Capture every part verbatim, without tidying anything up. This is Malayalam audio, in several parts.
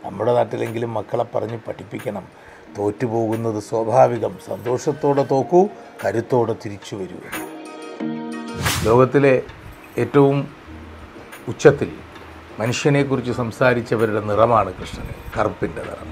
നമ്മുടെ നാട്ടിലെങ്കിലും മക്കളെ പറഞ്ഞ് പഠിപ്പിക്കണം. തോറ്റുപോകുന്നത് സ്വാഭാവികം. സന്തോഷത്തോടെ തോക്കൂ, കരുത്തോടെ തിരിച്ചു വരൂ. ലോകത്തിലെ ഏറ്റവും ഉച്ചത്തിൽ മനുഷ്യനെക്കുറിച്ച് സംസാരിച്ചവരുടെ നിറമാണ് കൃഷ്ണന്, കറുപ്പിൻ്റെ നിറം.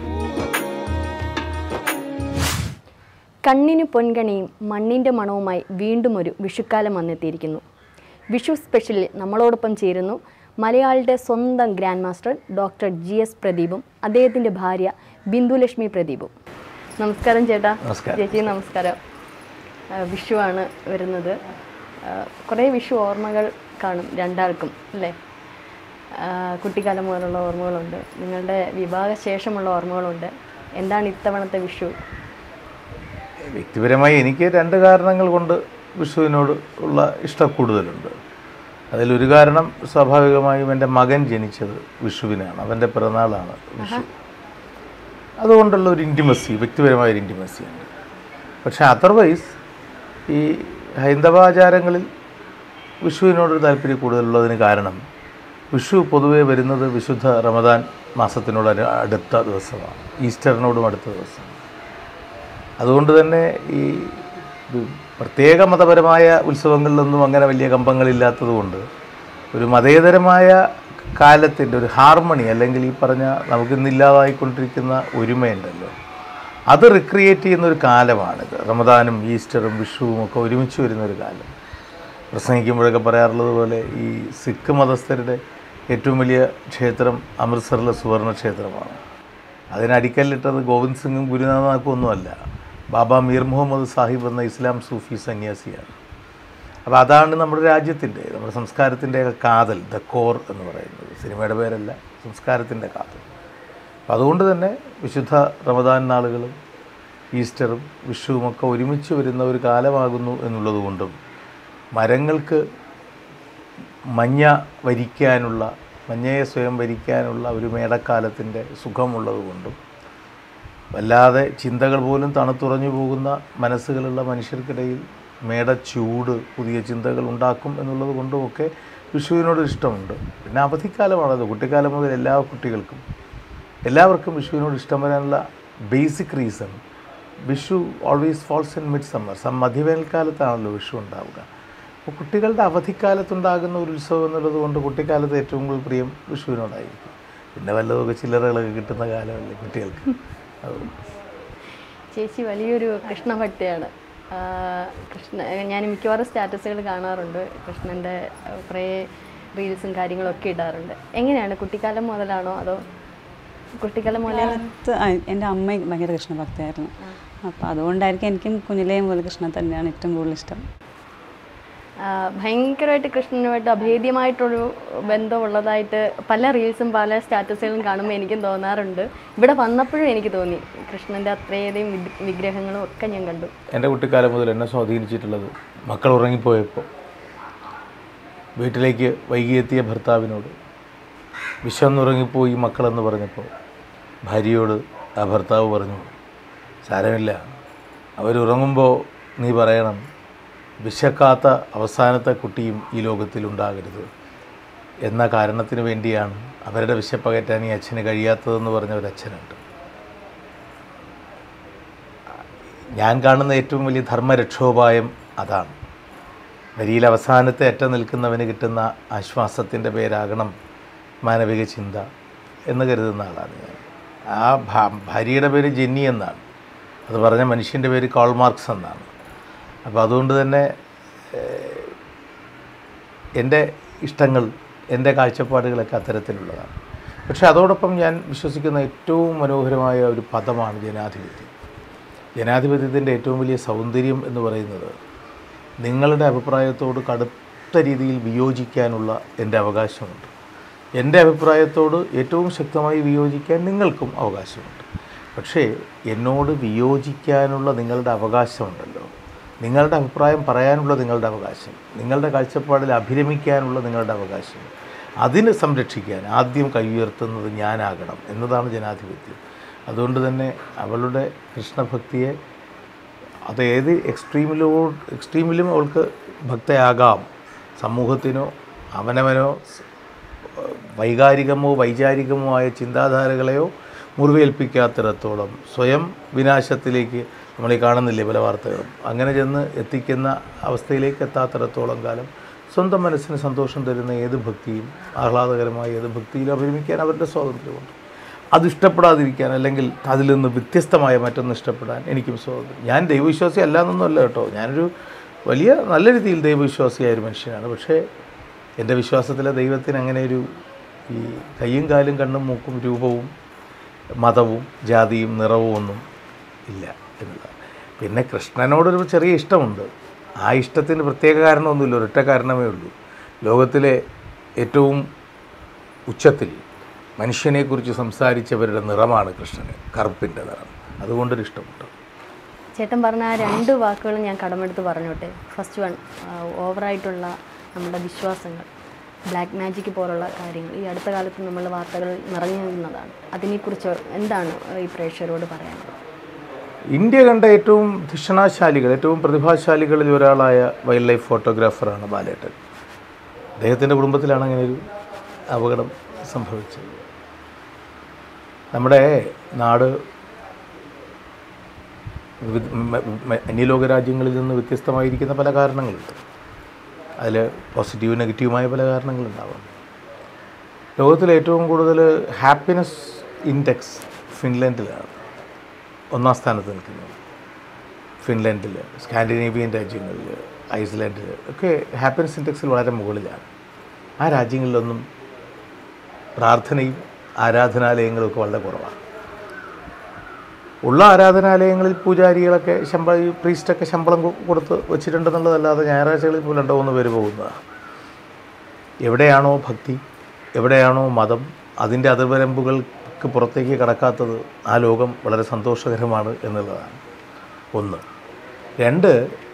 കണ്ണിന് പൊൻകണിയും മണ്ണിൻ്റെ മണവുമായി വീണ്ടും ഒരു വിഷുക്കാലം വന്നെത്തിയിരിക്കുന്നു. വിഷു സ്പെഷ്യലിൽ നമ്മളോടൊപ്പം ചേരുന്നു മലയാളിയുടെ സ്വന്തം grand master doctor G S പ്രദീപും അദ്ദേഹത്തിൻ്റെ ഭാര്യ ബിന്ദുലക്ഷ്മി പ്രദീപും. നമസ്കാരം ചേട്ടാ. ചേച്ചി നമസ്കാരം. വിഷുവാണ് വരുന്നത്. കുറേ വിഷു ഓർമ്മകൾ കാണും രണ്ടാൾക്കും അല്ലേ? കുട്ടിക്കാലം മുതലുള്ള ഓർമ്മകളുണ്ട്, നിങ്ങളുടെ വിവാഹശേഷമുള്ള ഓർമ്മകളുണ്ട്. എന്താണ് ഇത്തവണത്തെ വിഷു? വ്യക്തിപരമായി എനിക്ക് രണ്ട് കാരണങ്ങൾ കൊണ്ട് വിഷുവിനോട് ഉള്ള ഇഷ്ടം കൂടുതലുണ്ട്. അതിലൊരു കാരണം സ്വാഭാവികമായും എൻ്റെ മകൻ ജനിച്ചത് വിഷുവിനാണ്, അവൻ്റെ പിറന്നാളാണ് വിഷു. അതുകൊണ്ടുള്ള ഒരു ഇൻറ്റിമസി, വ്യക്തിപരമായൊരു ഇൻറ്റിമസിയുണ്ട്. പക്ഷേ അതർവൈസ് ഈ ഹൈന്ദവാചാരങ്ങളിൽ വിഷുവിനോടൊരു താല്പര്യം കൂടുതലുള്ളതിന് കാരണം വിഷു പൊതുവെ വരുന്നത് വിശുദ്ധ റമദാൻ മാസത്തിനോട് അടുത്ത ദിവസമാണ്, ഈസ്റ്ററിനോടും അടുത്ത ദിവസമാണ്. അതുകൊണ്ട് തന്നെ ഈ പ്രത്യേക മതപരമായ ഉത്സവങ്ങളിലൊന്നും അങ്ങനെ വലിയ കമ്പങ്ങളില്ലാത്തതുകൊണ്ട് ഒരു മതേതരമായ കാലത്തിൻ്റെ ഒരു ഹാർമണി, അല്ലെങ്കിൽ ഈ പറഞ്ഞ നമുക്കിന്നില്ലാതായിക്കൊണ്ടിരിക്കുന്ന ഒരുമയുണ്ടല്ലോ, അത് റിക്രിയേറ്റ് ചെയ്യുന്നൊരു കാലമാണിത്. റമദാനും ഈസ്റ്ററും വിഷുവും ഒക്കെ ഒരുമിച്ച് വരുന്നൊരു കാലം. പ്രസംഗിക്കുമ്പോഴൊക്കെ പറയാറുള്ളത് പോലെ ഈ സിഖ് മതസ്ഥരുടെ ഏറ്റവും വലിയ ക്ഷേത്രം അമൃത്സറിലെ സുവർണ ക്ഷേത്രമാണ്. അതിനടിക്കല്ലിട്ടത് ഗോവിന്ദ് സിംഗും ഗുരുനാനാക്കും ഒന്നുമല്ല, ബാബ മീർ മുഹമ്മദ് സാഹിബ് എന്ന ഇസ്ലാം സൂഫി സന്യാസിയാണ്. അപ്പോൾ അതാണ് നമ്മുടെ രാജ്യത്തിൻ്റെ, നമ്മുടെ സംസ്കാരത്തിൻ്റെ കാതൽ, ദ കോർ എന്ന് പറയുന്നത്. സിനിമയുടെ പേരല്ല, സംസ്കാരത്തിൻ്റെ കാതൽ. അപ്പം അതുകൊണ്ട് തന്നെ വിശുദ്ധ റമദാൻ നാളുകളും ഈസ്റ്ററും വിഷുവുമൊക്കെ ഒരുമിച്ച് വരുന്ന ഒരു കാലമാകുന്നു എന്നുള്ളത് കൊണ്ടും മരങ്ങൾക്ക് മഞ്ഞ വരിക്കാനുള്ള, മഞ്ഞയെ സ്വയം വരിക്കാനുള്ള ഒരു മേടക്കാലത്തിൻ്റെ സുഖമുള്ളത് കൊണ്ടും വല്ലാതെ ചിന്തകൾ പോലും തണുത്തുറഞ്ഞു പോകുന്ന മനസ്സുകളുള്ള മനുഷ്യർക്കിടയിൽ മേടച്ചൂട് പുതിയ ചിന്തകൾ ഉണ്ടാക്കും എന്നുള്ളത് കൊണ്ടുമൊക്കെ വിഷുവിനോട് ഇഷ്ടമുണ്ട്. പിന്നെ അവധിക്കാലമാണത്. കുട്ടിക്കാലം മുതൽ എല്ലാ കുട്ടികൾക്കും എല്ലാവർക്കും വിഷുവിനോട് ഇഷ്ടം വരാനുള്ള basic reason, Vishu always falls in mid summer. സം മധ്യവേനൽക്കാലത്താണല്ലോ വിഷു ഉണ്ടാവുക. അപ്പോൾ കുട്ടികളുടെ അവധിക്കാലത്തുണ്ടാകുന്ന ഒരു ഉത്സവം എന്നുള്ളത് കൊണ്ട് കുട്ടിക്കാലത്ത് ഏറ്റവും കൂടുതൽ പ്രിയം വിഷുവിനോടായിരിക്കും. പിന്നെ വല്ലതൊക്കെ ചില്ലറകളൊക്കെ കിട്ടുന്ന കാലമല്ലേ കുട്ടികൾക്ക്. ചേച്ചി വലിയൊരു കൃഷ്ണഭക്തയാണ്. കൃഷ്ണ ഞാൻ മിക്കവാറും സ്റ്റാറ്റസുകൾ കാണാറുണ്ട്, കൃഷ്ണൻ്റെ കുറേ റീൽസും കാര്യങ്ങളൊക്കെ ഇടാറുണ്ട്. എങ്ങനെയാണ്, കുട്ടിക്കാലം മുതലാണോ അതോ കുട്ടിക്കാലം മുതലാത്ത്? എൻ്റെ അമ്മ ഭയങ്കര കൃഷ്ണഭക്തയായിരുന്നു. അപ്പോൾ അതുകൊണ്ടായിരിക്കും എനിക്കും കുഞ്ഞിലേ മുതൽ കൃഷ്ണൻ തന്നെയാണ് ഏറ്റവും കൂടുതൽ ഇഷ്ടം. ഭയങ്കരമായിട്ട് കൃഷ്ണനുമായിട്ട് അഭേദ്യമായിട്ടൊരു ബന്ധമുള്ളതായിട്ട് പല റീൽസും പല സ്റ്റാറ്റസുകളും കാണുമ്പോൾ എനിക്കും തോന്നാറുണ്ട്. ഇവിടെ വന്നപ്പോഴും എനിക്ക് തോന്നി കൃഷ്ണൻ്റെ അത്രയധികം വിഗ്രഹങ്ങളും ഒക്കെ ഞാൻ കണ്ടു. എൻ്റെ കുട്ടിക്കാലം മുതൽ എന്നെ സ്വാധീനിച്ചിട്ടുള്ളത് മക്കൾ ഉറങ്ങിപ്പോയപ്പോൾ വീട്ടിലേക്ക് വൈകിയെത്തിയ ഭർത്താവിനോട് വിശന്നുറങ്ങിപ്പോയി മക്കളെന്ന് പറഞ്ഞപ്പോൾ ഭാര്യയോട് ആ ഭർത്താവ് പറഞ്ഞു, സാരമില്ല, അവരുറങ്ങുമ്പോൾ നീ പറയണം വിശക്കാത്ത അവസാനത്തെ കുട്ടിയും ഈ ലോകത്തിലുണ്ടാകരുത് എന്ന കാരണത്തിന് വേണ്ടിയാണ് അവരുടെ വിശപ്പകറ്റാൻ ഈ അച്ഛന് കഴിയാത്തതെന്ന് പറഞ്ഞ ഒരച്ഛനുണ്ട്. ഞാൻ കാണുന്ന ഏറ്റവും വലിയ ധർമ്മരക്ഷോപായം അതാണ്. വരിയിൽ അവസാനത്തെ അറ്റം നിൽക്കുന്നവന് കിട്ടുന്ന ആശ്വാസത്തിൻ്റെ പേരാകണം മാനവിക ചിന്ത എന്ന് കരുതുന്ന ആളാണ് ഞാൻ. ആ ഭാര്യയുടെ പേര് ജെന്നി എന്നാണ്, അത് പറഞ്ഞ മനുഷ്യൻ്റെ പേര് കാൾ മാർക്സ് എന്നാണ്. അപ്പോൾ അതുകൊണ്ട് തന്നെ എൻ്റെ ഇഷ്ടങ്ങൾ, എൻ്റെ കാഴ്ചപ്പാടുകളൊക്കെ അത്തരത്തിലുള്ളതാണ്. പക്ഷേ അതോടൊപ്പം ഞാൻ വിശ്വസിക്കുന്ന ഏറ്റവും മനോഹരമായ ഒരു പദമാണ് ജനാധിപത്യം. ജനാധിപത്യത്തിൻ്റെ ഏറ്റവും വലിയ സൗന്ദര്യം എന്ന് പറയുന്നത് നിങ്ങളുടെ അഭിപ്രായത്തോട് കടുത്ത രീതിയിൽ വിയോജിക്കാനുള്ള എൻ്റെ അവകാശമുണ്ട്. എൻ്റെ അഭിപ്രായത്തോട് ഏറ്റവും ശക്തമായി വിയോജിക്കാൻ നിങ്ങൾക്കും അവകാശമുണ്ട്. പക്ഷേ എന്നോട് വിയോജിക്കാനുള്ള നിങ്ങളുടെ അവകാശമുണ്ടല്ലോ, നിങ്ങളുടെ അഭിപ്രായം പറയാനുള്ള നിങ്ങളുടെ അവകാശം, നിങ്ങളുടെ കാഴ്ചപ്പാടിൽ അഭിരമിക്കാനുള്ള നിങ്ങളുടെ അവകാശം, അതിന് സംരക്ഷിക്കാൻ ആദ്യം കൈ ഉയർത്തുന്നത് ഞാനാകണം എന്നതാണ് ജനാധിപത്യം. അതുകൊണ്ട് തന്നെ അവളുടെ കൃഷ്ണഭക്തിയെ അത് ഏത് എക്സ്ട്രീമിലോ എക്സ്ട്രീമിലും അവൾക്ക് ഭക്തയാകാം. സമൂഹത്തിനോ അവനവനോ വൈകാരികമോ വൈചാരികമോ ആയ ചിന്താധാരകളെയോ മുറിവേൽപ്പിക്കാത്തിടത്തോളം, സ്വയം വിനാശത്തിലേക്ക് നമ്മൾ ഈ കാണുന്നില്ലേ പല വാർത്തകളും, അങ്ങനെ ചെന്ന് എത്തിക്കുന്ന അവസ്ഥയിലേക്ക് എത്താത്തിടത്തോളം കാലം സ്വന്തം മനസ്സിന് സന്തോഷം തരുന്ന ഏത് ഭക്തിയും, ആഹ്ലാദകരമായ ഏത് ഭക്തിയിലും അഭിനയിക്കാൻ അവരുടെ സ്വാതന്ത്ര്യമുണ്ട്. അതിഷ്ടപ്പെടാതിരിക്കാൻ അല്ലെങ്കിൽ അതിൽ നിന്ന് വ്യത്യസ്തമായ മറ്റൊന്ന് ഇഷ്ടപ്പെടാൻ എനിക്കും സ്വാതന്ത്ര്യം. ഞാൻ ദൈവവിശ്വാസി അല്ല എന്നൊന്നുമല്ല കേട്ടോ, ഞാനൊരു വലിയ നല്ല രീതിയിൽ ദൈവവിശ്വാസിയായ ഒരു മനുഷ്യനാണ്. പക്ഷേ എൻ്റെ വിശ്വാസത്തിലെ ദൈവത്തിന് അങ്ങനെ ഒരു ഈ കയ്യും കാലും കണ്ണും മൂക്കും രൂപവും മതവും ജാതിയും നിറവും ഒന്നും ഇല്ല എന്നുള്ളതാണ്. പിന്നെ കൃഷ്ണനോടൊരു ചെറിയ ഇഷ്ടമുണ്ട്. ആ ഇഷ്ടത്തിന് പ്രത്യേക കാരണമൊന്നുമില്ല, ഒരൊറ്റ കാരണമേ ഉള്ളൂ. ലോകത്തിലെ ഏറ്റവും ഉച്ചത്തിൽ മനുഷ്യനെക്കുറിച്ച് സംസാരിച്ചവരുടെ നിറമാണ് കൃഷ്ണന്, കറുപ്പിൻ്റെ നിറം. അതുകൊണ്ടൊരു ഇഷ്ടമുണ്ട്. ചേട്ടൻ പറഞ്ഞ ആ രണ്ട് വാക്കുകളും ഞാൻ കടമെടുത്ത് പറഞ്ഞോട്ടെ. ഫസ്റ്റ് വൺ, ഓവറായിട്ടുള്ള നമ്മുടെ വിശ്വാസങ്ങൾ, ബ്ലാക്ക് മാജിക് പോലുള്ള കാര്യങ്ങൾ ഈ അടുത്ത കാലത്ത് നമ്മൾ വാർത്തകൾ നിറഞ്ഞു നിന്നതാണ്. അതിനെക്കുറിച്ച് എന്താണ് ഈ പ്രേക്ഷകരോട് പറയാനുള്ളത്? ഇന്ത്യ കണ്ട ഏറ്റവും ധിഷണാശാലികൾ, ഏറ്റവും പ്രതിഭാശാലികളിൽ ഒരാളായ വൈൽഡ് ലൈഫ് ഫോട്ടോഗ്രാഫറാണ് ബാലേട്ടൻ. അദ്ദേഹത്തിൻ്റെ കുടുംബത്തിലാണ് അങ്ങനെ ഒരു അപകടം സംഭവിച്ചത്. നമ്മുടെ നാട് അന്യലോക രാജ്യങ്ങളിൽ നിന്ന് വ്യത്യസ്തമായിരിക്കുന്ന പല കാരണങ്ങളുണ്ട്. അതിൽ പോസിറ്റീവ് നെഗറ്റീവുമായ പല കാരണങ്ങളുണ്ടാവാം. ലോകത്തിലെ ഏറ്റവും കൂടുതൽ ഹാപ്പിനെസ് ഇൻഡെക്സ് ഫിൻലൻഡിലാണ് ഒന്നാം സ്ഥാനത്ത് നിൽക്കുന്നത്. ഫിൻലൻഡിൽ, സ്കാൻഡിനേവിയൻ രാജ്യങ്ങളിൽ, ഐസ്ലാൻഡിൽ ഒക്കെ ഹാപ്പിനെസ് ഇൻഡെക്സിൽ വളരെ മുകളിലാണ്. ആ രാജ്യങ്ങളിലൊന്നും പ്രാർത്ഥനയും ആരാധനാലയങ്ങളും ഒക്കെ വളരെ കുറവാണ്. ഉള്ള ആരാധനാലയങ്ങളിൽ പൂജാരികളൊക്കെ ശമ്പളം, പ്രീസ്റ്റൊക്കെ ശമ്പളം കൊടുത്ത് വെച്ചിട്ടുണ്ടെന്നുള്ളതല്ലാതെ ഞായറാഴ്ചകളിൽ പോലും രണ്ടോ മൂന്ന് പേര് പോകുന്നതാണ്. എവിടെയാണോ ഭക്തി, എവിടെയാണോ മതം, അതിൻ്റെ അതിർവരമ്പുകൾക്ക് പുറത്തേക്ക് കടക്കാത്തത്, ആ ലോകം വളരെ സന്തോഷകരമാണ് എന്നുള്ളതാണ് ഒന്ന്. രണ്ട്,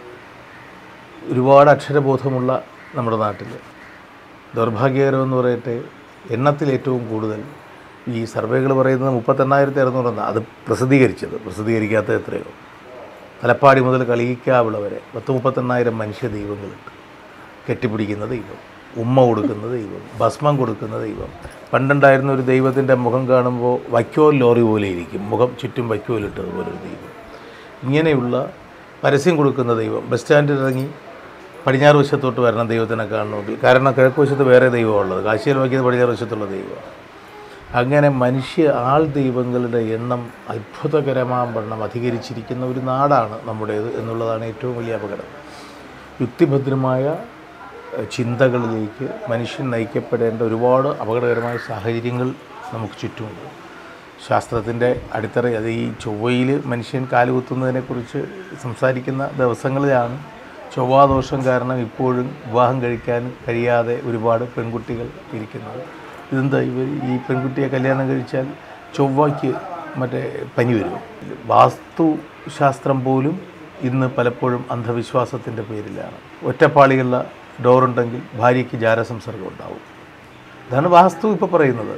ഒരുപാട് അക്ഷരബോധമുള്ള നമ്മുടെ നാട്ടിൽ ദൗർഭാഗ്യകരമെന്ന് പറയട്ടെ, എണ്ണത്തിൽ ഏറ്റവും കൂടുതൽ ഈ സർവേകൾ പറയുന്നത് മുപ്പത്തെണ്ണായിരത്തി അറുന്നൂറെന്നാണ്. അത് പ്രസിദ്ധീകരിച്ചത്, പ്രസിദ്ധീകരിക്കാത്ത എത്രയോ. തലപ്പാടി മുതൽ കളിയിക്കാവിള വരെ പത്ത് മുപ്പത്തെണ്ണായിരം മനുഷ്യ ദൈവങ്ങളുണ്ട്. കെട്ടിപ്പിടിക്കുന്ന ദൈവം, ഉമ്മ കൊടുക്കുന്ന ദൈവം, ഭസ്മം കൊടുക്കുന്ന ദൈവം. പണ്ടുണ്ടായിരുന്ന ഒരു ദൈവത്തിൻ്റെ മുഖം കാണുമ്പോൾ വൈക്കോൽ ലോറി പോലെ ഇരിക്കും, മുഖം ചുറ്റും വൈക്കോലിട്ടതുപോലെ ഒരു ദൈവം. ഇങ്ങനെയുള്ള പരസ്യം കൊടുക്കുന്ന ദൈവം. ബസ് സ്റ്റാൻഡിൽ ഇറങ്ങി പടിഞ്ഞാറ് വശത്തോട്ട് വരണം ദൈവത്തിനെ കാണണമെങ്കിൽ, കാരണം കിഴക്ക് വശത്ത് വേറെ ദൈവമുള്ളത്, കാശിയിൽ വയ്ക്കുന്നത് പടിഞ്ഞാറ് വശത്തുള്ള ദൈവം. അങ്ങനെ മനുഷ്യ ആൾ ദൈവങ്ങളുടെ എണ്ണം അത്ഭുതകരമാവണ്ണം അധികരിച്ചിരിക്കുന്ന ഒരു നാടാണ് നമ്മുടേത് എന്നുള്ളതാണ് ഏറ്റവും വലിയ അപകടം. യുക്തിഭദ്രമായ ചിന്തകളിലേക്ക് മനുഷ്യൻ നയിക്കപ്പെടേണ്ട ഒരുപാട് അപകടകരമായ സാഹചര്യങ്ങൾ നമുക്ക് ചുറ്റുമുണ്ട്. ശാസ്ത്രത്തിൻ്റെ അടിത്തറ, അത് ഈ ചൊവ്വയിൽ മനുഷ്യൻ കാലുകുത്തുന്നതിനെക്കുറിച്ച് സംസാരിക്കുന്ന ദിവസങ്ങളിലാണ് ചൊവ്വാദോഷം കാരണം ഇപ്പോഴും വിവാഹം കഴിക്കാൻ കഴിയാതെ ഒരുപാട് പെൺകുട്ടികൾ ഇരിക്കുന്നത്. ഇതെന്താ, ഇവർ ഈ പെൺകുട്ടിയെ കല്യാണം കഴിച്ചാൽ ചൊവ്വയ്ക്ക് മറ്റേ പനി വരും. വാസ്തുശാസ്ത്രം പോലും ഇന്ന് പലപ്പോഴും അന്ധവിശ്വാസത്തിൻ്റെ പേരിലാണ്. ഒറ്റപ്പാളിയുള്ള ഡോറുണ്ടെങ്കിൽ ഭാര്യയ്ക്ക് ജാരസംസർഗം ഉണ്ടാവും. ഇതാണ് വാസ്തു ഇപ്പോൾ പറയുന്നത്.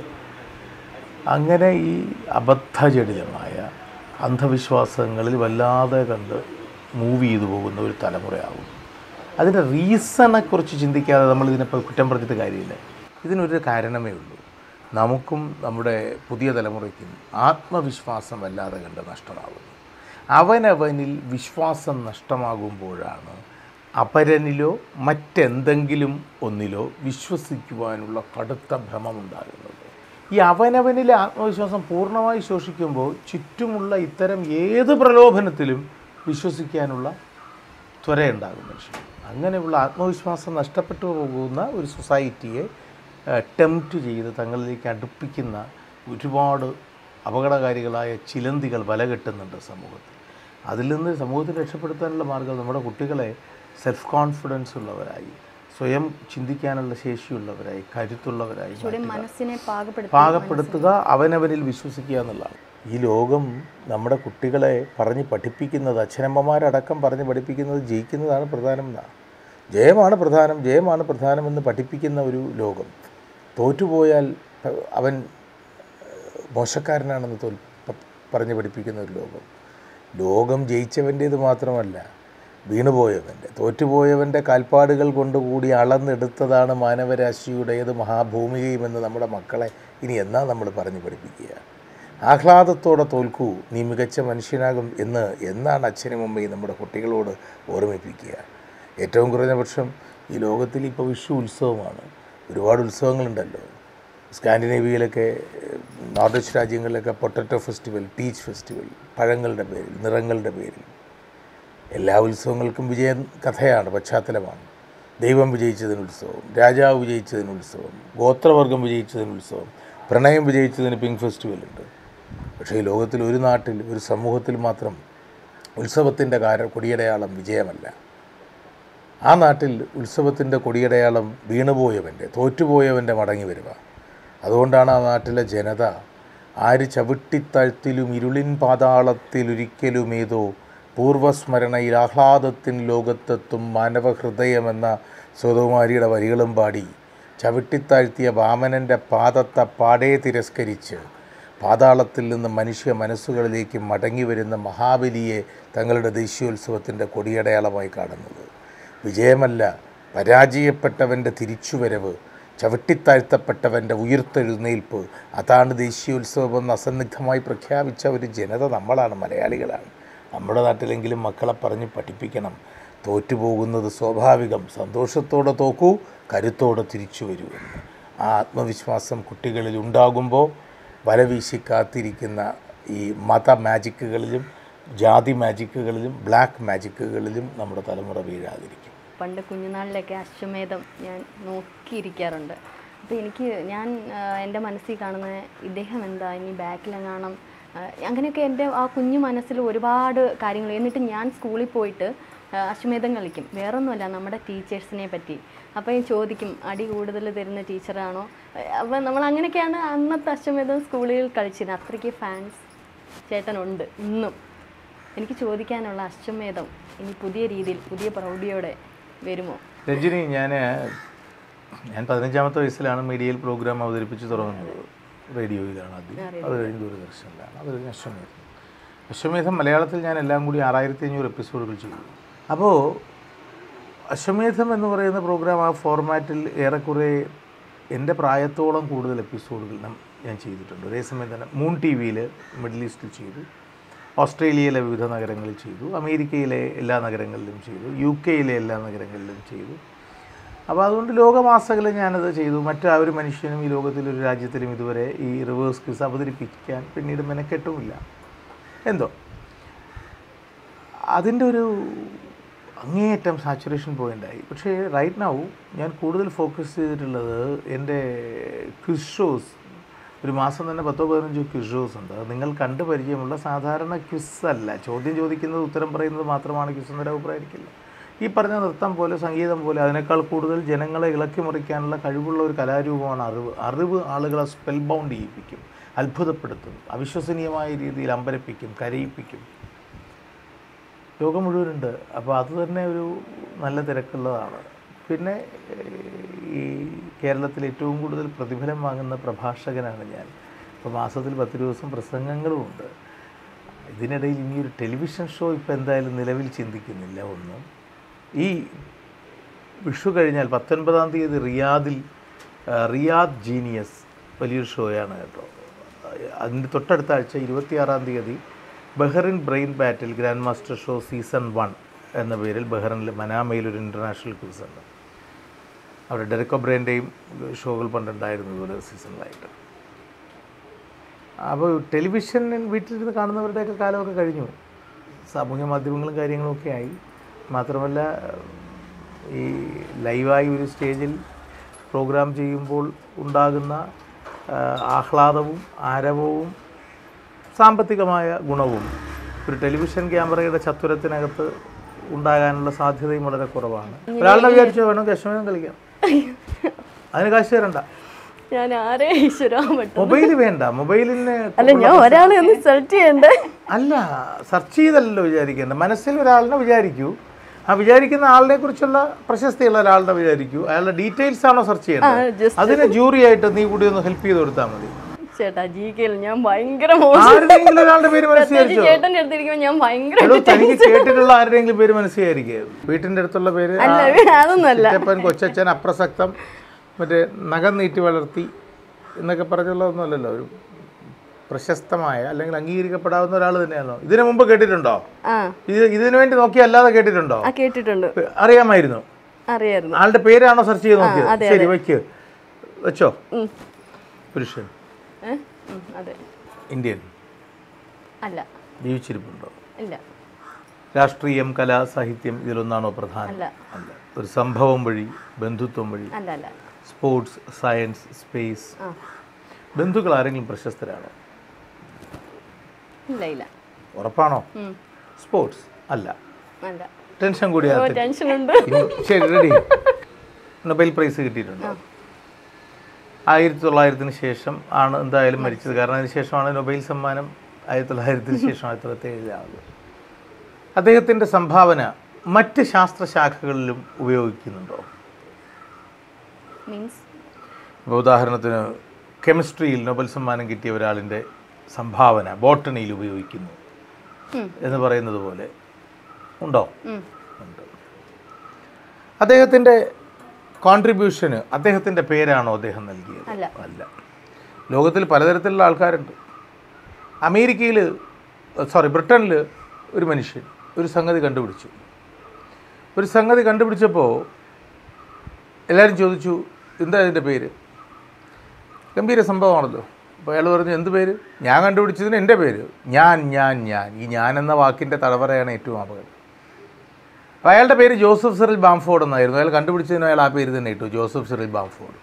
അങ്ങനെ ഈ അബദ്ധജടിലമായ അന്ധവിശ്വാസങ്ങളിൽ വല്ലാതെ കണ്ട് മൂവ് ചെയ്തു പോകുന്ന ഒരു തലമുറയാകും. അതിൻ്റെ റീസണെക്കുറിച്ച് ചിന്തിക്കാതെ നമ്മളിതിനെപ്പോൾ കുറ്റം പറഞ്ഞിട്ട് കാര്യമില്ല. ഇതിനൊരു കാരണമേ ഉള്ളൂ. നമുക്കും നമ്മുടെ പുതിയ തലമുറയ്ക്കും ആത്മവിശ്വാസം വല്ലാതെ കണ്ട് നഷ്ടമാകുന്നു. അവനവനിൽ വിശ്വാസം നഷ്ടമാകുമ്പോഴാണ് അപരനിലോ മറ്റെന്തെങ്കിലും ഒന്നിലോ വിശ്വസിക്കുവാനുള്ള കടുത്ത ഭ്രമമുണ്ടാകുന്നത്. ഈ അവനവനിലെ ആത്മവിശ്വാസം പൂർണ്ണമായി ശോഷിക്കുമ്പോൾ ചുറ്റുമുള്ള ഇത്തരം ഏത് പ്രലോഭനത്തിലും വിശ്വസിക്കാനുള്ള ത്വരയുണ്ടാകും മനുഷ്യൻ. അങ്ങനെയുള്ള ആത്മവിശ്വാസം നഷ്ടപ്പെട്ടു പോകുന്ന ഒരു സൊസൈറ്റിയെ ടെംപ്റ്റ് ചെയ്ത് തങ്ങളിലേക്ക് അടുപ്പിക്കുന്ന ഒരുപാട് അപകടകാരികളായ ചിലന്തികൾ വല കെട്ടുന്നുണ്ട് സമൂഹത്തിൽ. അതിൽ നിന്ന് സമൂഹത്തിൽ രക്ഷപ്പെടുത്താനുള്ള മാർഗ്ഗം നമ്മുടെ കുട്ടികളെ സെൽഫ് കോൺഫിഡൻസ് ഉള്ളവരായി, സ്വയം ചിന്തിക്കാനുള്ള ശേഷിയുള്ളവരായി, കരുത്തുള്ളവരായി മനസ്സിനെ പാകപ്പെടുത്തുക, അവനവനിൽ വിശ്വസിക്കുക എന്നുള്ളതാണ്. ഈ ലോകം നമ്മുടെ കുട്ടികളെ പറഞ്ഞ് പഠിപ്പിക്കുന്നത്, അച്ഛനമ്മമാരടക്കം പറഞ്ഞ് പഠിപ്പിക്കുന്നത് ജയിക്കുന്നതാണ് പ്രധാനം എന്നാണ്. ജയമാണ് പ്രധാനം, ജയമാണ് പ്രധാനമെന്ന് പഠിപ്പിക്കുന്ന ഒരു ലോകം. തോറ്റുപോയാൽ അവൻ മോശക്കാരനാണെന്ന് തോൽ പറഞ്ഞ് പഠിപ്പിക്കുന്ന ഒരു ലോകം. ലോകം ജയിച്ചവൻ്റേത് മാത്രമല്ല, വീണുപോയവൻ്റെ, തോറ്റുപോയവൻ്റെ കാൽപ്പാടുകൾ കൊണ്ടുകൂടി അളന്നെടുത്തതാണ് മാനവരാശിയുടേത് മഹാഭൂമികയുമെന്ന് നമ്മുടെ മക്കളെ ഇനി എന്നാ നമ്മൾ പറഞ്ഞ് പഠിപ്പിക്കുക? ആഹ്ലാദത്തോടെ തോൽക്കൂ, നീ മികച്ച മനുഷ്യനാകും എന്ന് എന്നാണ് അച്ഛനും അമ്മയും നമ്മുടെ കുട്ടികളോട് ഓർമ്മിപ്പിക്കുക. ഏറ്റവും കുറഞ്ഞ പക്ഷം ഈ ലോകത്തിൽ ഇപ്പോൾ വിഷു ഉത്സവമാണ്. ഒരുപാട് ഉത്സവങ്ങളുണ്ടല്ലോ. സ്കാൻഡിനേവിയയിലൊക്കെ, നോർഡിഷ് രാജ്യങ്ങളിലൊക്കെ പൊട്ടറ്റോ ഫെസ്റ്റിവൽ, പീച്ച് ഫെസ്റ്റിവൽ, പഴങ്ങളുടെ പേരിൽ, നിറങ്ങളുടെ പേരിൽ. എല്ലാ ഉത്സവങ്ങൾക്കും വിജയ കഥയാണ്, പശ്ചാത്തലമാണ്. ദൈവം വിജയിച്ചതിന് ഉത്സവം, രാജാവ് വിജയിച്ചതിന് ഉത്സവം, ഗോത്രവർഗം വിജയിച്ചതിന് ഉത്സവം, പ്രണയം വിജയിച്ചതിന് പിങ്ക് ഫെസ്റ്റിവലുണ്ട്. പക്ഷേ ഈ ലോകത്തിൽ ഒരു നാട്ടിൽ, ഒരു സമൂഹത്തിൽ മാത്രം ഉത്സവത്തിൻ്റെ കാര കൊടിയടയാളം വിജയമല്ല. ആ നാട്ടിൽ ഉത്സവത്തിൻ്റെ കൊടിയടയാളം വീണുപോയവൻ്റെ, തോറ്റുപോയവൻ്റെ മടങ്ങി വരിക. അതുകൊണ്ടാണ് ആ നാട്ടിലെ ജനത ആര് ചവിട്ടിത്താഴ്ത്തിലും ഇരുളിൻ പാതാളത്തിലൊരിക്കലുമേതോ പൂർവ്വസ്മരണയിൽ ആഹ്ലാദത്തിൻ ലോകത്തെത്തും മാനവഹൃദയമെന്ന സ്വതകുമാരിയുടെ വരികളും പാടി ചവിട്ടിത്താഴ്ത്തിയ വാമനൻ്റെ പാദത്തെ പാടേ തിരസ്കരിച്ച് പാതാളത്തിൽ നിന്ന് മനുഷ്യ മനസ്സുകളിലേക്ക് മടങ്ങി വരുന്ന മഹാബലിയെ തങ്ങളുടെ ദേശീയോത്സവത്തിൻ്റെ കൊടിയടയാളമായി കാണുന്നത്. വിജയമല്ല, പരാജയപ്പെട്ടവൻ്റെ തിരിച്ചുവരവ്, ചവിട്ടിത്താഴ്ത്തപ്പെട്ടവൻ്റെ ഉയർത്തെഴുന്നേൽപ്പ്, അതാണ് ദേശീയോത്സവമെന്ന് അസന്നിഗ്ധമായി പ്രഖ്യാപിച്ച ഒരു ജനത നമ്മളാണ്, മലയാളികളാണ്. നമ്മുടെ നാട്ടിലെങ്കിലും മക്കളെ പറഞ്ഞ് പഠിപ്പിക്കണം. തോറ്റുപോകുന്നത് സ്വാഭാവികം, സന്തോഷത്തോടെ തോക്കൂ, കരുത്തോടെ തിരിച്ചു വരൂ എന്ന്. ആ ആത്മവിശ്വാസം കുട്ടികളിൽ ഉണ്ടാകുമ്പോൾ വലവീശി കാത്തിരിക്കുന്ന ഈ മത മാജിക്കുകളിലും ജാതി മാജിക്കുകളിലും ബ്ലാക്ക് മാജിക്കുകളിലും നമ്മുടെ തലമുറ വീഴാതിരിക്കും. പണ്ട് കുഞ്ഞുനാളിലൊക്കെ അശ്വമേധം ഞാൻ നോക്കിയിരിക്കാറുണ്ട്. അപ്പോൾ എനിക്ക് ഞാൻ എൻ്റെ മനസ്സിൽ കാണുന്ന ഇദ്ദേഹം എന്താ ഇനി ബാക്കിലെങ്ങാണം, അങ്ങനെയൊക്കെ എൻ്റെ ആ കുഞ്ഞു മനസ്സിൽ ഒരുപാട് കാര്യങ്ങൾ. എന്നിട്ട് ഞാൻ സ്കൂളിൽ പോയിട്ട് അശ്വമേധം കളിക്കും. വേറൊന്നുമല്ല, നമ്മുടെ ടീച്ചേഴ്സിനെ പറ്റി. അപ്പോൾ ചോദിക്കും, അടി കൂടുതൽ തരുന്ന ടീച്ചറാണോ? അപ്പോൾ നമ്മൾ അങ്ങനെയൊക്കെയാണ് അന്നത്തെ അശ്വമേധം സ്കൂളിൽ കളിച്ചിരുന്നത്. അത്രയ്ക്ക് ഫാൻസ് ചേട്ടനുണ്ട് ഇന്നും. എനിക്ക് ചോദിക്കാനുള്ള, അശ്വമേധം ഇനി പുതിയ രീതിയിൽ, പുതിയ പ്രൗഢിയോടെ വരുമോ? രഞ്ജിനി, ഞാൻ ഞാൻ പതിനഞ്ചാമത്തെ വയസ്സിലാണ് മീഡിയയിൽ പ്രോഗ്രാം അവതരിപ്പിച്ച് തുടങ്ങുന്നത്. റേഡിയോയിലാണ് ആദ്യം, അത് കഴിഞ്ഞ് ദൂരദർശനിലാണ്, അത് കഴിഞ്ഞ് അശ്വമേധം. അശ്വമേധം മലയാളത്തിൽ ഞാൻ എല്ലാം കൂടി ആറായിരത്തി അഞ്ഞൂറ് എപ്പിസോഡുകൾ ചെയ്തു. അപ്പോൾ അശ്വമേധം എന്ന് പറയുന്ന പ്രോഗ്രാം, ആ ഫോർമാറ്റിൽ ഏറെക്കുറെ എൻ്റെ പ്രായത്തോളം കൂടുതൽ എപ്പിസോഡുകൾ ഞാൻ ചെയ്തിട്ടുണ്ട്. ഒരേ സമയം തന്നെ മൂൺ ടി വിയിൽ മിഡിൽ ഈസ്റ്റിൽ ചെയ്തു, ഓസ്ട്രേലിയയിലെ വിവിധ നഗരങ്ങളിൽ ചെയ്തു, അമേരിക്കയിലെ എല്ലാ നഗരങ്ങളിലും ചെയ്തു, യു കെയിലെ എല്ലാ നഗരങ്ങളിലും ചെയ്തു. അപ്പോൾ അതുകൊണ്ട് ലോകമാസകല ഞാനത് ചെയ്തു. മറ്റു ആ ഒരു മനുഷ്യനും ഈ ലോകത്തിലൊരു രാജ്യത്തിലും ഇതുവരെ ഈ റിവേഴ്സ് ക്വിസ് അവതരിപ്പിക്കാൻ പിന്നീട് മെനക്കെട്ടുമില്ല. എന്തോ അതിൻ്റെ ഒരു അങ്ങേയറ്റം സാച്ചുറേഷൻ പോയിൻ്റായി. പക്ഷേ റൈറ്റ് നൗ ഞാൻ കൂടുതൽ ഫോക്കസ് ചെയ്തിട്ടുള്ളത് എൻ്റെ ക്വിസ് ഷോസ്. ഒരു മാസം തന്നെ പത്തോ പതിനഞ്ചോ ക്വിസ് ഷോസ് ഉണ്ട്. അത് നിങ്ങൾ കണ്ടു പരിചയമുള്ള സാധാരണ ക്വിസ് അല്ല. ചോദ്യം ചോദിക്കുന്നത് ഉത്തരം പറയുന്നത് മാത്രമാണ് ക്വിസ് എന്നൊരു അഭിപ്രായമായിരിക്കില്ല. ഈ പറഞ്ഞ നൃത്തം പോലെ, സംഗീതം പോലെ, അതിനേക്കാൾ കൂടുതൽ ജനങ്ങളെ ഇളക്കി മറിക്കാനുള്ള കഴിവുള്ള ഒരു കലാരൂപമാണ് അറിവ്. അറിവ് ആളുകളെ സ്പെൽ ബൗണ്ട് ചെയ്യിപ്പിക്കും, അത്ഭുതപ്പെടുത്തും, അവിശ്വസനീയമായ രീതിയിൽ അമ്പരപ്പിക്കും, കരയിപ്പിക്കും. ലോകം മുഴുവനുണ്ട്. അപ്പോൾ അത് തന്നെ ഒരു നല്ല തിരക്കുള്ളതാണ്. പിന്നെ ഈ കേരളത്തിൽ ഏറ്റവും കൂടുതൽ പ്രതിഫലം വാങ്ങുന്ന പ്രഭാഷകനാണ് ഞാൻ. ഇപ്പോൾ മാസത്തിൽ പത്ത് ദിവസം പ്രസംഗങ്ങളുമുണ്ട്. ഇതിനിടയിൽ ഇനിയൊരു ടെലിവിഷൻ ഷോ ഇപ്പോൾ എന്തായാലും നിലവിൽ ചിന്തിക്കുന്നില്ല. ഒന്നും ഈ വിഷു കഴിഞ്ഞാൽ പത്തൊൻപതാം തീയതി റിയാദിൽ റിയാദ് ജീനിയസ് വലിയൊരു ഷോയാണ് കേട്ടോ. അതിൻ്റെ തൊട്ടടുത്ത ആഴ്ച ഇരുപത്തിയാറാം തീയതി Bahrain brain battle grand master show season one എന്ന പേരിൽ ബഹ്റിനിൽ മനാമയിലൊരു ഇൻ്റർനാഷണൽ ക്വിസ് ഉണ്ട്. അവിടെ ഡെറക് ഒബ്രൈൻ്റെയും ഷോകൾ പണ്ടുണ്ടായിരുന്നു ഇതുപോലെ സീസണിലായിട്ട്. അപ്പോൾ ടെലിവിഷൻ വീട്ടിലിരുന്ന് കാണുന്നവരുടെയൊക്കെ കാലമൊക്കെ കഴിഞ്ഞു. സാമൂഹ്യ മാധ്യമങ്ങളും കാര്യങ്ങളൊക്കെ ആയി. മാത്രമല്ല ഈ ലൈവായി ഒരു സ്റ്റേജിൽ പ്രോഗ്രാം ചെയ്യുമ്പോൾ ഉണ്ടാകുന്ന ആഹ്ലാദവും ആരവവും സാമ്പത്തികമായ ഗുണവും ഒരു ടെലിവിഷൻ ക്യാമറയുടെ ചത്തുരത്തിനകത്ത് ഉണ്ടാകാനുള്ള സാധ്യതയും വളരെ കുറവാണ്. ഒരാളുടെ വിചാരിച്ചോ വേണം അശ്വമേധം കളിക്കാം, അതിന് കാശ് തരണ്ട. ഞാൻ ആരേ മൊബൈൽ വേണ്ട, മൊബൈലിന് അല്ല, ഞാൻ ഒരാളെ ഒന്ന് സെർച്ച് ചെയ്യണ്ടേ? അല്ല, സെർച്ച് ചെയ്തല്ലോ വിചാരിക്കേണ്ട. മനസ്സിൽ ഒരാളിനെ വിചാരിക്കൂ. ആ വിചാരിക്കുന്ന ആളിനെ കുറിച്ചുള്ള പ്രശസ്തിയുള്ള ഒരാളുടെ വിചാരിക്കൂ. അയാളുടെ ഡീറ്റെയിൽസ് ആണോ സെർച്ച് ചെയ്യേണ്ടത്? അതിന് ജൂറി ആയിട്ട് നീ കൂടി ഒന്ന് ഹെൽപ്പ് ചെയ്ത് കൊടുത്താൽ മതി. ചേട്ടാ, ജി കെയിൽ ഞാൻ ഭയങ്കര ഒരാളുടെ പേര് മനസ്സിലായിരിക്കും. ചേട്ടൻ്റെ അടുത്തിരിക്കുമ്പോൾ ഞാൻ ഭയങ്കര തനിക്ക് കേട്ടിട്ടുള്ള ആരുടെയെങ്കിലും പേര് മനസ്സിലായിരിക്കും. വീട്ടിൻ്റെ അടുത്തുള്ള പേര് അതൊന്നുമല്ല. കൊച്ചച്ഛൻ, അപ്രസക്തം, മറ്റേ നഖം നീട്ടി വളർത്തി എന്നൊക്കെ പറഞ്ഞുള്ളതൊന്നുമല്ലല്ലോ. ഒരു പ്രശസ്തമായ അല്ലെങ്കിൽ അംഗീകരിക്കപ്പെടാവുന്ന ഒരാൾ തന്നെയാണോ? ഇതിനു മുമ്പ് കേട്ടിട്ടുണ്ടോ? ആ ഇത് ഇതിനു വേണ്ടി നോക്കി അല്ലാതെ കേട്ടിട്ടുണ്ടോ? ആ കേട്ടിട്ടുണ്ട്, അറിയാമായിരുന്നു. അറിയായിരുന്നു. ആളുടെ പേരാണോ സെർച്ച് ചെയ്ത് നോക്കിയത്? ശരി, വയ്ക്ക്, വെച്ചോ. പുരുഷൻ, അതെ. ഇന്ത്യൻ, അല്ല. ജീവിച്ചിരിപ്പുണ്ടോ? ഇല്ല. രാഷ്ട്രീയം, കല, സാഹിത്യം ഇതിലൊന്നാണോ പ്രധാനം? അല്ല. അല്ല. ഒരു സംഭവം വഴി, ബന്ധുത്വം വഴി? അല്ല അല്ല. Sports, science, space? ബന്ധുക്കൾ ആരെങ്കിലും പ്രശസ്തരാണോ? ഇല്ല ഇല്ല. ഉറപ്പാണോ? സ്പോർട്സ് അല്ല. അല്ല. ടെൻഷൻ കൂടിയാ? ടെൻഷൻ ഉണ്ട്. ശരി, റെഡി. നൊബേൽ പ്രൈസ് കിട്ടിയിട്ടുണ്ടോ? ആയിരത്തി തൊള്ളായിരത്തിന് ശേഷം ആണ് എന്തായാലും മരിച്ചത്. കാരണം അതിന് ശേഷമാണ് നൊബേൽ സമ്മാനം ആയിരത്തി തൊള്ളായിരത്തി ശേഷം ആയിരത്തി തൊള്ളായിരത്തി ഏഴിലാവുന്നത്. അദ്ദേഹത്തിൻ്റെ സംഭാവന മറ്റ് ശാസ്ത്രശാഖകളിലും ഉപയോഗിക്കുന്നുണ്ടോ? മീൻസ് ഇപ്പോൾ ഉദാഹരണത്തിന് കെമിസ്ട്രിയിൽ നൊബേൽ സമ്മാനം കിട്ടിയ ഒരാളിൻ്റെ സംഭാവന ബോട്ടണിയിൽ ഉപയോഗിക്കുന്നു എന്ന് പറയുന്നത് പോലെ ഉണ്ടോ? ഉണ്ട്. അദ്ദേഹത്തിൻ്റെ കോൺട്രിബ്യൂഷന് അദ്ദേഹത്തിൻ്റെ പേരാണോ അദ്ദേഹം നൽകിയത്? അല്ല. ലോകത്തിൽ പലതരത്തിലുള്ള ആൾക്കാരുണ്ട്. അമേരിക്കയിൽ സോറി ബ്രിട്ടനിൽ ഒരു മനുഷ്യൻ ഒരു സംഗതി കണ്ടുപിടിച്ചു. ഒരു സംഗതി കണ്ടുപിടിച്ചപ്പോൾ എല്ലാവരും ചോദിച്ചു, എന്താ ഇതിൻ്റെ പേര്? ഗംഭീര സംഭവമാണല്ലോ. അപ്പോൾ അയാൾ പറഞ്ഞു, എന്ത് പേര്? ഞാൻ കണ്ടുപിടിച്ചതിന് എൻ്റെ പേര്. ഞാൻ ഞാൻ ഞാൻ ഈ ഞാൻ എന്ന വാക്കിൻ്റെ തടവറയാണ് ഏറ്റവും അപകടം. അപ്പോൾ അയാളുടെ പേര് ജോസഫ് സിറിൽ ബാംഫോർഡ് എന്നായിരുന്നു. അയാൾ കണ്ടുപിടിച്ചതിന് അയാൾ ആ പേര് തന്നെ ഇട്ടു, ജോസഫ് സിറിൽ ബാംഫോർഡ്.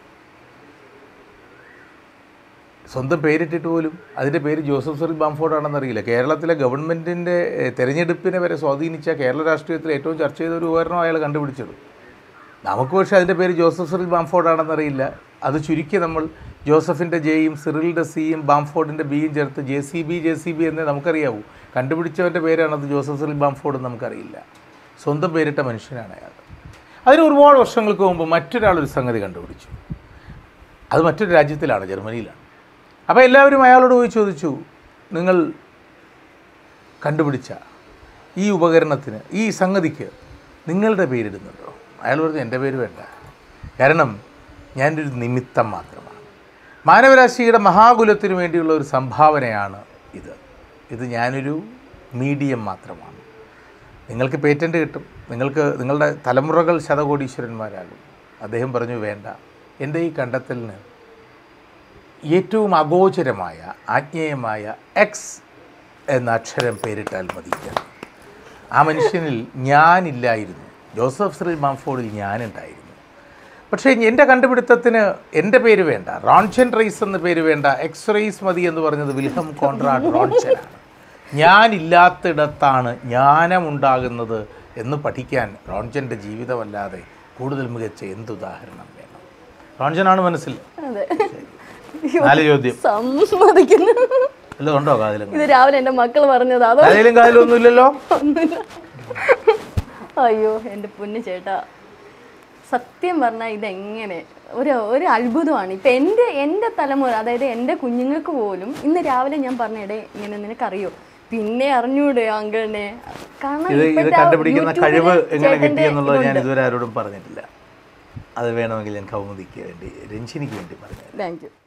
സ്വന്തം പേരിട്ടിട്ട് പോലും അതിൻ്റെ പേര് ജോസഫ് സിറിൽ ബാംഫോർഡ് ആണെന്നറിയില്ല. കേരളത്തിലെ ഗവൺമെൻറ്റിൻ്റെ തെരഞ്ഞെടുപ്പിനെ വരെ സ്വാധീനിച്ച കേരള രാഷ്ട്രീയത്തിൽ ഏറ്റവും ചർച്ച ചെയ്ത ഒരു ഉപകരണം അയാൾ കണ്ടുപിടിച്ചത്. നമുക്ക് പക്ഷേ അതിൻ്റെ പേര് ജോസഫ് സിറിൽ ബാംഫോർഡ് ആണെന്നറിയില്ല. അത് ചുരുക്കി നമ്മൾ ജോസഫിൻ്റെ ജെയും സിറിലിൻ്റെ സിയും ബാംഫോർഡിൻ്റെ ബിയും ചേർത്ത് J C B J C B എന്നേ നമുക്കറിയാവൂ. കണ്ടുപിടിച്ചവൻ്റെ പേരാണത് ജോസഫ് സിറിൽ ബാംഫോർഡ് എന്ന് നമുക്കറിയില്ല. സ്വന്തം പേരിട്ട മനുഷ്യനാണ് അയാൾ. അതിന് ഒരുപാട് വർഷങ്ങൾക്ക് മുമ്പ് മറ്റൊരാളൊരു സംഗതി കണ്ടുപിടിച്ചു. അത് മറ്റൊരു രാജ്യത്തിലാണ്, ജർമ്മനിയിലാണ്. അപ്പോൾ എല്ലാവരും അയാളോട് പോയി ചോദിച്ചു, നിങ്ങൾ കണ്ടുപിടിച്ച ഈ ഉപകരണത്തിന്, ഈ സംഗതിക്ക് നിങ്ങളുടെ പേരിടുന്നുണ്ടോ? അയാൾ പറഞ്ഞു, എൻ്റെ പേര് വേണ്ട, കാരണം ഞാനൊരു നിമിത്തം മാത്രമാണ്. മാനവരാശിയുടെ മഹാകുലത്തിനു വേണ്ടിയുള്ള ഒരു സംഭാവനയാണ് ഇത്. ഇത് ഞാനൊരു മീഡിയം മാത്രമാണ്. നിങ്ങൾക്ക് പേറ്റൻറ്റ് കിട്ടും, നിങ്ങൾക്ക് നിങ്ങളുടെ തലമുറകൾ ശതകോടീശ്വരന്മാരാകും. അദ്ദേഹം പറഞ്ഞു, വേണ്ട, എൻ്റെ ഈ കണ്ടെത്തലിന് ഏറ്റവും അഗോചരമായ ആജ്ഞേയമായ എക്സ് എന്ന അക്ഷരം പേരിട്ടാൽ മതി. ആ മനുഷ്യനിൽ ഞാനില്ലായിരുന്നു. Joseph Cyril ബാംഫോർഡിൽ ഞാനുണ്ടായിരുന്നു. പക്ഷേ എൻ്റെ കണ്ടുപിടുത്തത്തിന് എൻ്റെ പേര് വേണ്ട, റോൺചൻ റേസ് എന്ന പേര് വേണ്ട, എക്സ് റേസ് മതി എന്ന് പറഞ്ഞത് വിൽഹം കോൺറാഡ് റോൺചനാണ്. ഞാനില്ലാത്തിടത്താണ് ജ്ഞാനമുണ്ടാകുന്നത് എന്ന് പഠിക്കാൻ റോൺചൻ്റെ ജീവിതമല്ലാതെ കൂടുതൽ മികച്ച എന്തുദാഹരണം വേണം? റോൺചനാണ് മനസ്സിൽ. നാല് ചോദ്യം സമ്മതിക്കുന്നു. എല്ലാം ഉണ്ടോ കാതിലും? ഇത് രാവിലെ എൻ്റെ മക്കൾ പറഞ്ഞത്. അതോ കാതിലും കാതിലൊന്നും ഇല്ലല്ലോ. അയ്യോ എൻ്റെ പൊന്നു ചേട്ടാ, സത്യം പറഞ്ഞാൽ ഇതെങ്ങനെ ഒരു ഒരു അത്ഭുതമാണ്. ഇപ്പം എൻ്റെ എൻ്റെ തലമുറ, അതായത് എൻ്റെ കുഞ്ഞുങ്ങൾക്ക് പോലും ഇന്ന് രാവിലെ ഞാൻ പറഞ്ഞിടേ ഇങ്ങനെ നിനക്കറിയോ, പിന്നെ അറിഞ്ഞൂടെ അങ്കിളിനെ? ഇത് കണ്ടുപിടിക്കുന്ന കഴിവ് എങ്ങനെ കിട്ടിയെന്നുള്ളത് ഞാൻ ഇതുവരെ ആരോടും പറഞ്ഞിട്ടില്ല. അത് വേണമെങ്കിൽ ഞാൻ കൗമുദിക്ക് വേണ്ടി, രഞ്ജിനിക്ക് വേണ്ടി പറഞ്ഞു. Thank U.